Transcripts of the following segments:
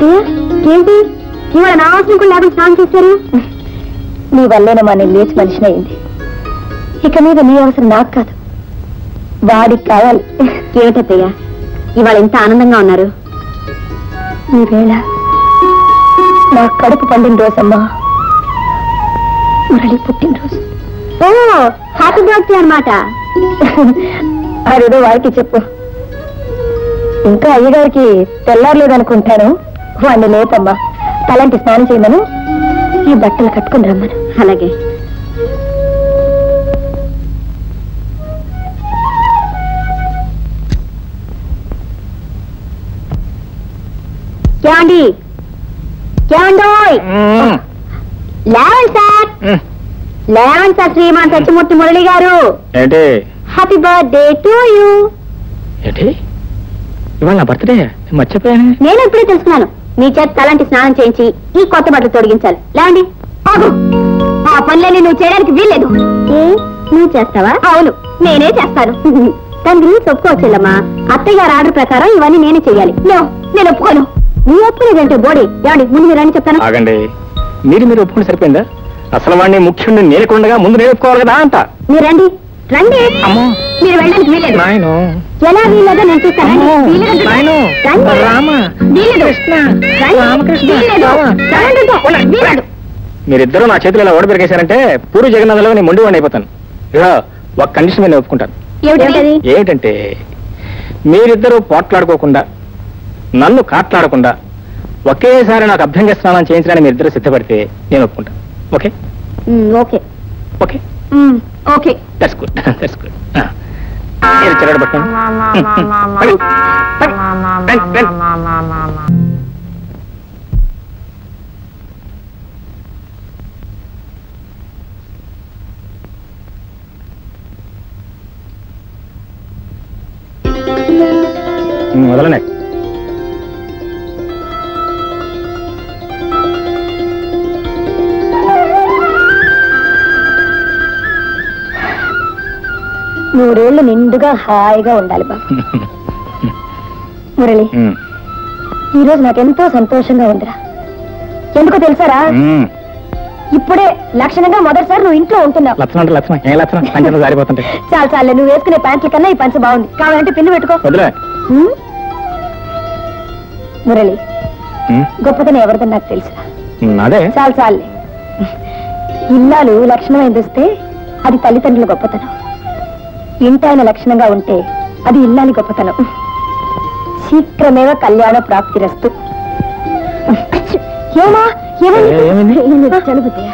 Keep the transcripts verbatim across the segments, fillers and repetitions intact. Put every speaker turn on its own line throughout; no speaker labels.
ఏంటి ఇవాళ నా అవసరం కూడా లేకుండా స్నానం చేశారు? నీ వల్లేనమ్మా నేను లేచి మనిషిని అయింది. ఇక మీద నీ అవసరం నాకు కాదు, వాడికి కావాలి. ఏమిటత్తయ్యా ఇవాళ ఎంత ఆనందంగా ఉన్నారు? ఈ వేళ నా కడుపు పండిన రోజమ్మా, మురళి పుట్టినరోజు. ఓ హ్యాపీ బర్త్డే అన్నమాట. అదేదో వాడికి చెప్పు. ఇంకా అయ్యగారికి తెల్లారలేదనుకుంటాను. వాడిని లేపమ్మా, తలంటి స్నానం చేయమను, ఈ బట్టలు కట్టుకుని రమ్మను. అలాగే. ఏమండి ఏమండోయ్, లేవండి సార్, లేవండి సార్. శ్రీమాన్ సత్యమూర్తి మురళి గారు, హ్యాపీ బర్త్డే టు యూ.
ఏంటి ఇవాళ నా బర్త్డే? మర్చిపోయాను.
నేను ఇప్పుడే తెలుసుకున్నాను. మీ చేత తలాంటి స్నానం చేయించి ఈ కొత్త బట్టలు తొడిగించాలి. లేవండి. ఆగు, ఆ పనులన్నీ నువ్వు చేయడానికి వీల్లేదు. ఏ నువ్వు చేస్తావా? అవును నేనే చేస్తాను. దాని గురించి ఒప్పుకోవచ్చుల్లమ్మా. అత్తయ్య గారి ఆర్డర్ ప్రకారం ఇవన్నీ నేనే చెయ్యాలి. నేను ఒప్పుకోను. నీ ఒప్పుకోలేదంటే బోడి. ఏమండి ముందు మీరు అని చెప్తాను.
ఆగండి, మీరు మీరు ఒప్పుకుంటే సరిపోయిందా? అసలు వాడిని ముఖ్యుడిని నేర్కొండగా ముందు నేను ఒప్పుకోవాలి కదా అంట.
మీరు రండి రండి. మీరు వెళ్ళడానికి వీలేదు. ఎలా వీలేదో నేను చూస్తాను.
మీరిద్దరూ నా చేతులు ఇలా ఓడ పెరిగేశారంటే పూరి జగన్నాథంలో నేను మొండి వాడిని అయిపోతాను. ఇక ఒక కండిషన్ నేను ఒప్పుకుంటాను. ఏమిటంటే మీరిద్దరూ పోట్లాడుకోకుండా నన్ను కాట్లాడకుండా ఒకేసారి నాకు అభ్యంగ స్నానం చేయించడానికి మీరిద్దరూ సిద్ధపడితే నేను ఒప్పుకుంటాను. Okay
okay
okay
okay
that's good that's good. చెరగడ పట్టుకోండి. మొదలనే
నూరేళ్లు నిండుగా హాయిగా ఉండాలి బాబు. మురళి, ఈరోజు నాకెంతో సంతోషంగా ఉందిరా. ఎందుకో తెలుసారా, ఇప్పుడే లక్షణంగా మొదటిసారి నువ్వు ఇంట్లో ఉంటున్నావు. చాలా చాలే, నువ్వు వేసుకునే ప్యాంట్ల కన్నా ఈ పంచ బాగుంది. కావాలంటే పిన్ను పెట్టుకో. మురళి, గొప్పతనం ఎవరిదని నాకు తెలుసురా. చాలు చాలే. ఇల్లాలు లక్షణమైంది వస్తే అది తల్లిదండ్రుల గొప్పతనం. ఇంటాయన లక్షణంగా ఉంటే అది ఇల్లాలి గొప్పతనం. శీఘ్రమేవ కళ్యాణ ప్రాప్తిరస్తు. ఏమా ఏమైంది? చదువుతాయా?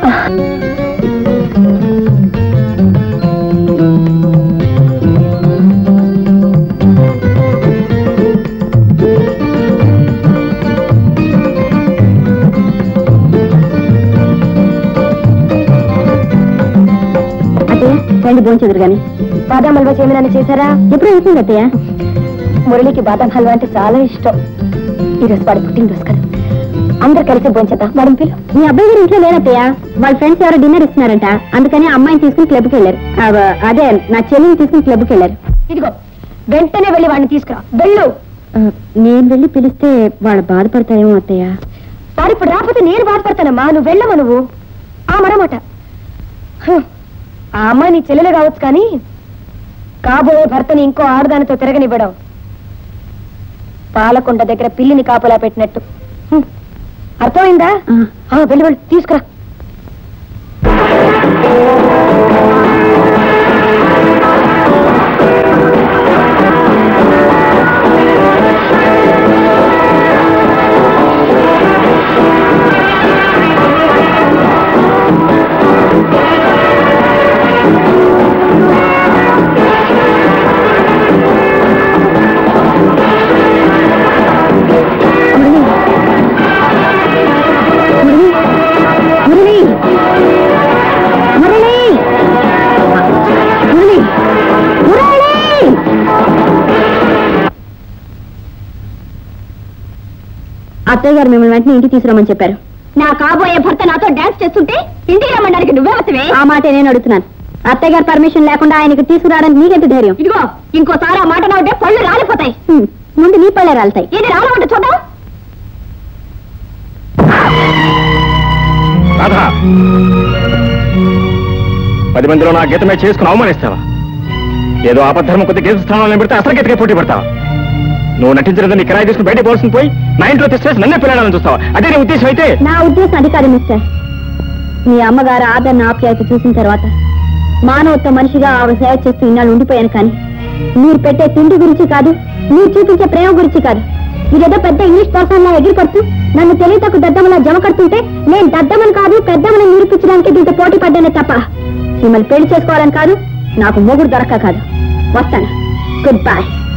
రండి భోంచెదురు గాని. బాదాం హల్వా చేయమని చేశారా? ఎప్పుడు అయిపోయింది అత్తయ్య? మురళికి బాదాం హల్వా అంటే చాలా ఇష్టం. ఈరోజు వాడి పుట్టినరోజు కదా, అందరు కలిసి భోంచేద్దాం. వాడిని పిలు. మీ అబ్బాయి గారు ఇంట్లో లేనత్తయ్య, వాళ్ళ ఫ్రెండ్స్ ఎవరో డిన్నర్ ఇస్తున్నారంట. అందుకని అమ్మాయిని తీసుకుని క్లబ్కి వెళ్ళారు. అదే నా చెల్లిని తీసుకుని క్లబ్కి వెళ్ళారు. ఇదిగో వెంటనే వెళ్ళి వాడిని తీసుకురా. వెళ్ళు. నేను వెళ్ళి పిలిస్తే వాళ్ళు బాధపడతాయేమో అత్తయ్య. వాడు ఇప్పుడు రాకపోతే నేను బాధపడతానమ్మా. నువ్వు వెళ్ళమా నువ్వు. ఆ మరమాట ఆ అమ్మాయి నీ చెల్లెలే కావచ్చు, కానీ కాబోయే భర్తని ఇంకో ఆడదానితో తిరగనివ్వడం పాలకొండ దగ్గర పిల్లిని కాపలా పెట్టినట్టు. అర్థమైందా? వెళ్ళి వెళ్ళి తీసుకురా. అత్తయ్య గారు మిమ్మల్ని వెంటనే ఇంటికి తీసుకురామని చెప్పారు. నా కాబోయే భర్త నాతో డాన్స్ చేస్తుంటే ఇంటికి రమ్మడానికి నువ్వే వస్తవే? ఆ మాట నేను అడుగుతున్నాను. అత్తయ్య గారు పర్మిషన్ లేకుండా ఆయనకి తీసుకురావడానికి నీకెంత ధైర్యం? ఇదిగో ఇంకోసారి ఆ మాట నాటే పళ్ళు రాలిపోతాయి. ముందు నీ పళ్ళే రాలుతాయి. ఇది రాలమంటే చూద్దాం.
రాధా, పది మందిలో నా గీతమే చేసుకుని అవమానిస్తావా? ఏదో ఆపద్ధర్మం కొద్ది గీత స్థానంలో పెడితే అసలు గీతకే పోటీ పడతావా? నువ్వు నటించలేదు నీ కిరాయి తీసుకుని బయట పోల్సింది పోయి నా ఇంట్లో తెచ్చేసి నన్నే పిల్లడాలని చూస్తావా? అదే నీ ఉద్దేశం అయితే?
నా ఉద్దేశం అది కాదు మిస్టర్. మీ అమ్మగారు ఆదరణ ఆప్యాయత చూసిన తర్వాత మానవత్వ మనిషిగా ఆవిడ సేవ చేస్తూ ఇన్నాళ్ళు ఉండిపోయాను. కానీ మీరు పెట్టే తిండి గురించి కాదు, మీరు చూపించే ప్రేమ గురించి కాదు. మీరేదో పెద్ద ఇంగ్లీష్ పర్సన్ లా ఎగిరిపడుతూ నన్ను తెలియతకు దద్దమలా జమ కడుతుంటే నేను దద్దమని కాదు పెద్దమని నిరూపించడానికి దీంతో పోటీ పడ్డానే తప్ప మిమ్మల్ని పెళ్లి చేసుకోవాలని కాదు, నాకు మొగుడు దొరక్క కాదు. వస్తాను. Good bye.